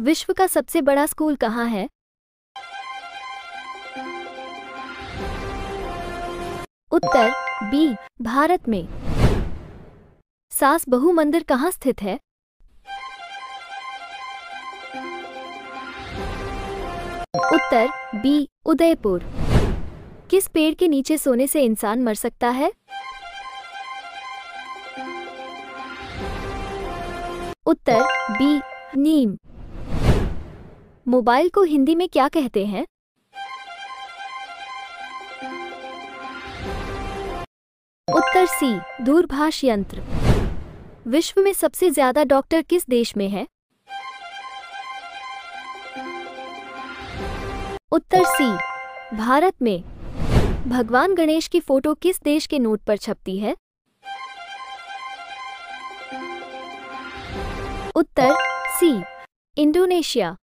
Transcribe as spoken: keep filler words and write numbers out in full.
विश्व का सबसे बड़ा स्कूल कहाँ है? उत्तर बी भारत में। सास बहू मंदिर कहाँ स्थित है? उत्तर बी उदयपुर। किस पेड़ के नीचे सोने से इंसान मर सकता है? उत्तर बी नीम। मोबाइल को हिंदी में क्या कहते हैं? उत्तर सी दूरभाष यंत्र। विश्व में सबसे ज्यादा डॉक्टर किस देश में है? उत्तर सी भारत में। भगवान गणेश की फोटो किस देश के नोट पर छपती है? उत्तर सी इंडोनेशिया।